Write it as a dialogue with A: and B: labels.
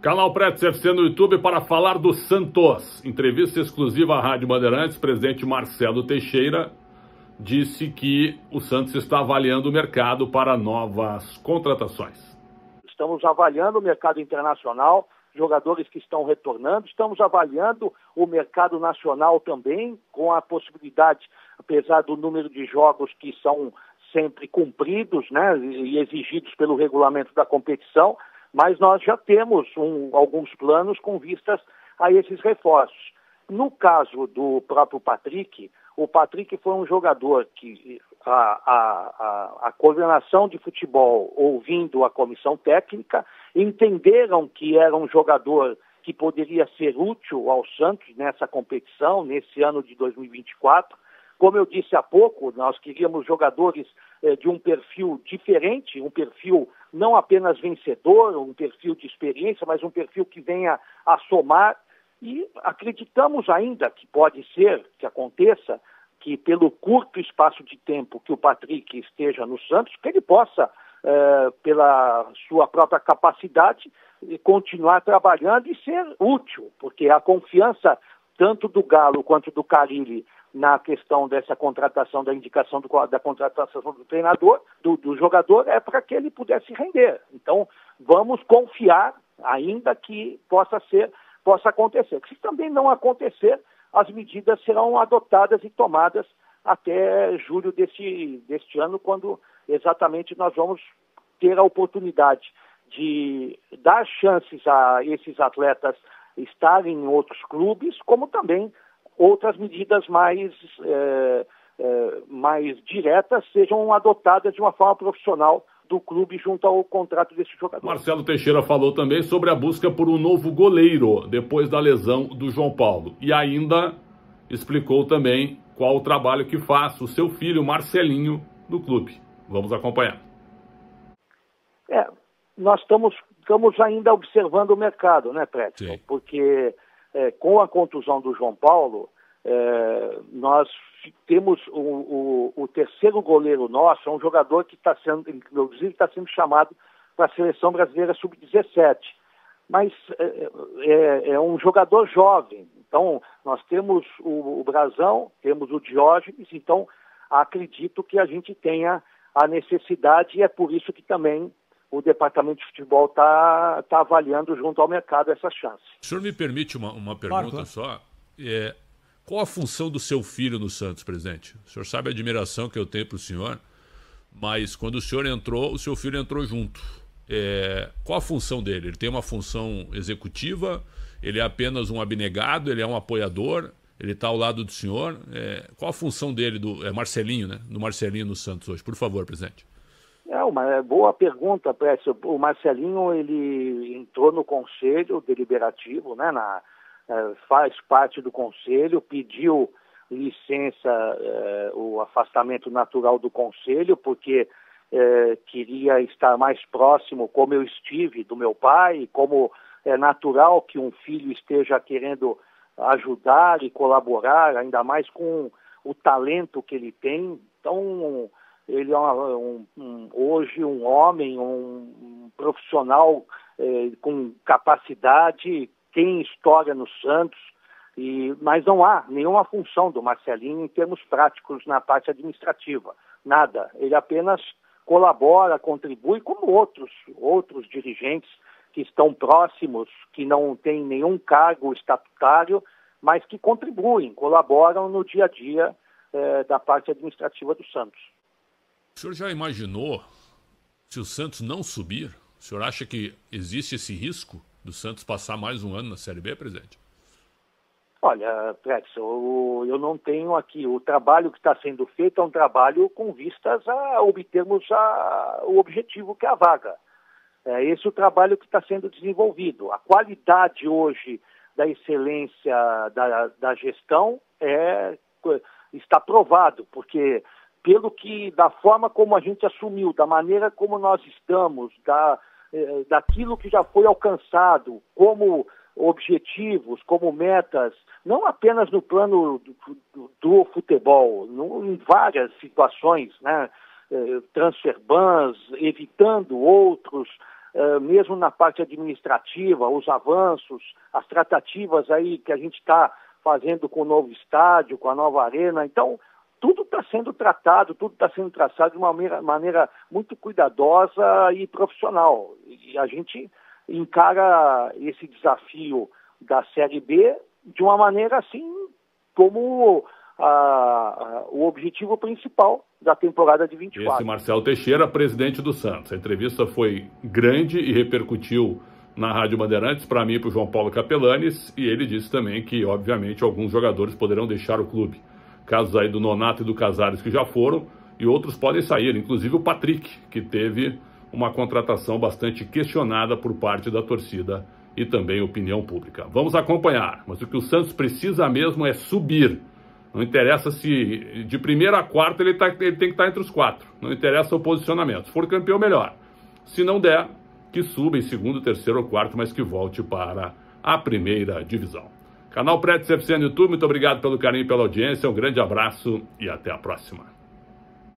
A: Canal Pretz FC no YouTube para falar do Santos. Entrevista exclusiva à Rádio Bandeirantes. Presidente Marcelo Teixeira disse que o Santos está avaliando o mercado para novas contratações.
B: Estamos avaliando o mercado internacional, jogadores que estão retornando. Estamos avaliando o mercado nacional também, com a possibilidade, apesar do número de jogos que são sempre cumpridos, né, e exigidos pelo regulamento da competição, mas nós já temos alguns planos com vistas a esses reforços. No caso do próprio Patrick, o Patrick foi um jogador que a coordenação de futebol, ouvindo a comissão técnica, entenderam que era um jogador que poderia ser útil ao Santos nessa competição, nesse ano de 2024. Como eu disse há pouco, nós queríamos jogadores de um perfil diferente, um perfil não apenas vencedor, um perfil de experiência, mas um perfil que venha a somar. E acreditamos ainda que pode ser, que aconteça, que pelo curto espaço de tempo que o Patrick esteja no Santos, que ele possa, pela sua própria capacidade, continuar trabalhando e ser útil, porque a confiança tanto do Galo quanto do Carille na questão dessa contratação, da indicação da contratação do treinador, do jogador, é para que ele pudesse render. Então, vamos confiar ainda que possa acontecer. Se também não acontecer, as medidas serão adotadas e tomadas até julho deste ano, quando exatamente nós vamos ter a oportunidade de dar chances a esses atletas estarem em outros clubes, como também outras medidas mais diretas sejam adotadas de uma forma profissional do clube junto ao contrato desse jogador.
A: Marcelo Teixeira falou também sobre a busca por um novo goleiro depois da lesão do João Paulo. E ainda explicou também qual o trabalho que faz o seu filho Marcelinho no clube. Vamos acompanhar.
B: Nós estamos ainda observando o mercado, né, Pretz? Porque com a contusão do João Paulo, nós temos o terceiro goleiro nosso, é um jogador que está sendo chamado para a Seleção Brasileira Sub-17. Mas é um jogador jovem. Então, nós temos o Brazão, temos o Diógenes, então acredito que a gente tenha a necessidade, e é por isso que também o Departamento de Futebol está avaliando junto ao mercado essa chance.
A: O senhor me permite uma pergunta só? Qual a função do seu filho no Santos, presidente? O senhor sabe a admiração que eu tenho para o senhor, mas quando o senhor entrou, o seu filho entrou junto. Qual a função dele? Ele tem uma função executiva? Ele é apenas um abnegado? Ele é um apoiador? Ele está ao lado do senhor? Qual a função dele, Marcelinho, né? Do Marcelinho no Santos hoje? Por favor, presidente.
B: É uma boa pergunta, Précio. O Marcelinho, ele entrou no Conselho Deliberativo, né, faz parte do Conselho, pediu licença, o afastamento natural do Conselho, porque queria estar mais próximo, como eu estive, do meu pai, como é natural que um filho esteja querendo ajudar e colaborar, ainda mais com o talento que ele tem. Então, ele é hoje um homem, um profissional com capacidade, tem história no Santos, mas não há nenhuma função do Marcelinho em termos práticos na parte administrativa, nada. Ele apenas colabora, contribui, como outros dirigentes que estão próximos, que não têm nenhum cargo estatutário, mas que contribuem, colaboram no dia a dia da parte administrativa do Santos.
A: O senhor já imaginou se o Santos não subir? O senhor acha que existe esse risco do Santos passar mais um ano na Série B, presidente?
B: Olha, Pretz, eu não tenho aqui. O trabalho que está sendo feito é um trabalho com vistas a obtermos o objetivo, que é a vaga. É esse o trabalho que está sendo desenvolvido. A qualidade hoje da excelência da gestão está provado, porque da forma como a gente assumiu, da maneira como nós estamos, daquilo que já foi alcançado como objetivos, como metas, não apenas no plano do futebol, em várias situações, né? Transfer bans, evitando outros mesmo na parte administrativa, os avanços, as tratativas aí que a gente está fazendo com o novo estádio, com a nova arena. Então, tudo está sendo tratado, tudo está sendo traçado de uma maneira muito cuidadosa e profissional. E a gente encara esse desafio da Série B de uma maneira assim como o objetivo principal da temporada de 24.
C: Esse Marcelo Teixeira, presidente do Santos. A entrevista foi grande e repercutiu na Rádio Bandeirantes, para mim e para o João Paulo Capelanes, e ele disse também que, obviamente, alguns jogadores poderão deixar o clube. Casos aí do Nonato e do Casares que já foram, e outros podem sair, inclusive o Patrick, que teve uma contratação bastante questionada por parte da torcida e também opinião pública. Vamos acompanhar, mas o que o Santos precisa mesmo é subir. Não interessa se de primeira a quarta ele tem que estar entre os 4. Não interessa o posicionamento. Se for campeão, melhor. Se não der, que suba em segundo, terceiro ou quarto, mas que volte para a primeira divisão. Canal Prédio CFC no YouTube, muito obrigado pelo carinho e pela audiência. Um grande abraço e até a próxima.